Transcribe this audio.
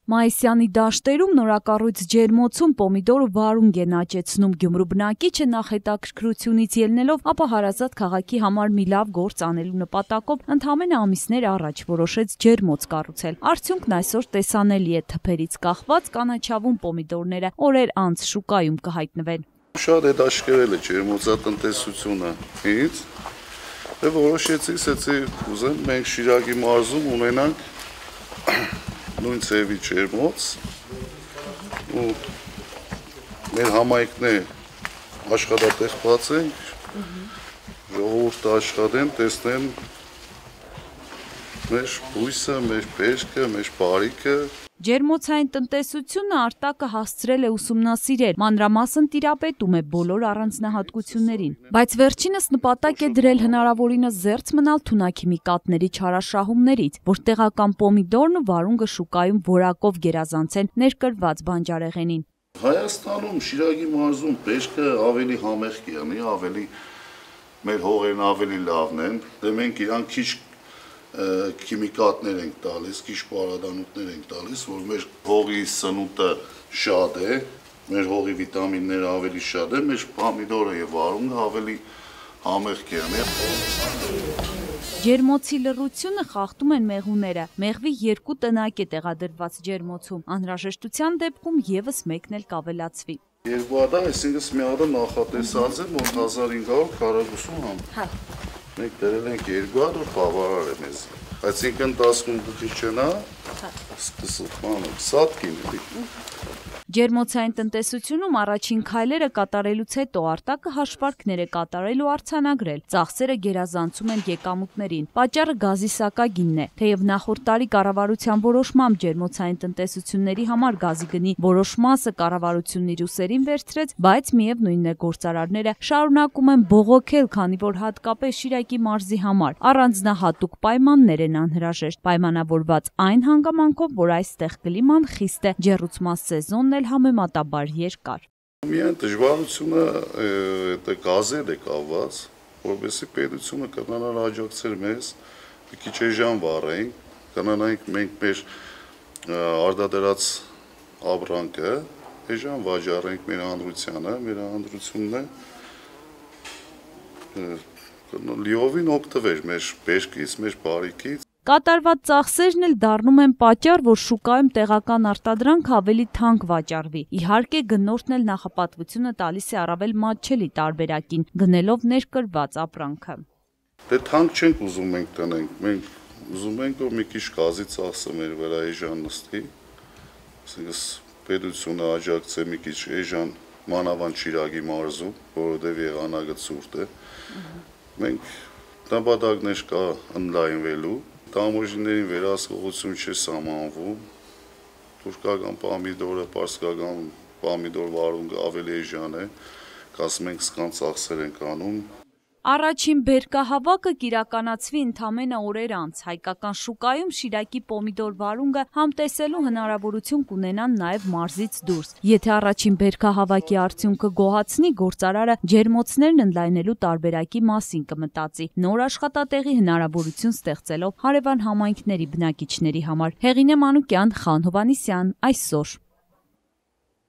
Մայիսյանի դաշտերում նորակառույց ջերմոցում պոմիդորը վարունգ են աճեցնում Գյումրու բնակիչը նախ հետաքրքրությունից ելնելով, ապա հարազատ քաղաքի համար մի լավ գործ անելու նպատակով ընդամենը ամիսներ առաջ որոշեց ջերմոց կառուցել։ Արդյունքն այսօր տեսանելի է, թփերից կախված կանաչավուն պոմիդորները օրեր անց շուկայում կհայտնվեն։ Շատ հետաքրքրել է ջերմոցատնտեսությունը ինձ, եւ որոշեցի, ուզեմ մենք Շիրակի մարզում ունենանք նույն ծևի ջերմոց ու մեր համայնքն է աշխատատեղված ենք, ժողովուրդը աշխատեն, տեսնեն մեր բույսը, մեր բերքը, մեր բարիքը։ Ջերմոցային տնտեսությունը Արտակը հասցրել է ուսումնասիրել, մանրամասն տիրապետում է բոլոր առանձնահատկություններին, բայց վերջինս նպատակ է դրել հնարավորինս զերծ մնալ թունաքիմիկատների չարաշահումներից, որ տեղական պոմիդորն ու վարունգը շուկայում որակով գերազանցեն ներկրված բանջարեղենին։ Հայաստանում Շիրակի մարզում բերքը ավելի համեղ կյանի, ավելի մեր հողերն ավելի լավն են, դե մենք իրան քիչ քիմիկատներ ենք տալիս, քիչ պարադանուտներ ենք տալիս, որ մեր հողի սնունդը շատ է, մեր հողի վիտամինները ավելի շատ է, մեր պոմիդորը եւ վարունգը ավելի համեղ կյանի։ Ջերմոցի լռությունը խախտում են մեղուները։ Մեղվի 2 տնակ է տեղադրված ջերմոցում, անհրաժեշտության դեպքում եւս մեկն էլ կավելացվի։ 2 հատ, այսինքն մի հատը նախատեսած է, որ 1500 քառակուսու համ։ Մենք դրել ենք 2 հատ, որ բավարար է մեզ։ Այսինքն 10 քիչ չնա, սկսում սատ կինի։ Ջերմոցային տնտեսությունում առաջին քայլերը կատարելուց հետո Արտակը հաշվարկներ է կատարել ու արձանագրել։ Ծախսերը գերազանցում են եկամուտներին։ Պատճառը գազի սակագինն է։ Թեև նախորդ տարի կառավարության որոշմամբ ջերմոցային տնտեսությունների համար գազի գնի որոշ մասը կառավարությունն իր ուսերին վերցրեց, բայց միևնույնն է գործարարները շարունակում են բողոքել, քանի որ հատկապես Շիրակի մարզի համար առանձնահատուկ պայմաններ են անհրաժեշտ, պայմանավորված այն հանգամանքով, որ այստեղ կլիման խիստ է, ջեռուցման սեզոնն էլ համեմատաբար երկար։ Միայն դժվարությունը դա գազեր է կապված, որովհետեւ պետությունը կնանալ աջակցել մեզ, մի քիչ էժան վառենք, կնանանք մենք մեր արդյունած ապրանքը, էժան վաճառենք մեր հանրությունն է լիովին օգտվեր մեր բերքից, մեր բարիքից։ Կատարված ծախսերն էլ դառնում են պատճառ, որ շուկայում տեղական արտադրանքը ավելի թանկ վաճառվի։ Իհարկե, գնորդն էլ նախապատվությունը տալիս է առավել մատչելի տարբերակին, գնելով ներկրված ապրանքը։ Դե թանկ չենք ուզում մենք տնենք, մենք ուզում ենք, որ մի քիչ գազի ծախսը մեր վրա էժան նստի, այսինքն պետությունը աջակցի մի քիչ էժան մանավանդ Շիրակի մարզում, որովհետև եղանակը ցուրտ է։ Մենք նպատակներ կա ընդլայնվելու, տամոժիներին վերահսկողություն չի սահմանվում, թուրքական պոմիդորը, պարսկական պոմիդոր վարունգը ավելի էժան է, կասում ենք սքան ծախսեր ենք անում։ Առաջին բերքահավաքը կիրականացվի ընդամենը օրեր անց։ Հայկական շուկայում Շիրակի պոմիդոր վարունգը համտեսելու հնարավորություն կունենան նաև մարզից դուրս։ Եթե առաջին բերքահավաքի արդյունքը գոհացնի, գործարարը ջերմոցներն ընդլայնելու տարբերակի մասին կմտածի, նոր աշխատատեղի հնարավորություն ստեղծելով հարևան համայնքների բնակիչների համար։ Հեղինե Մանուկյան, Խան Հովհաննիսյան, Այսօր։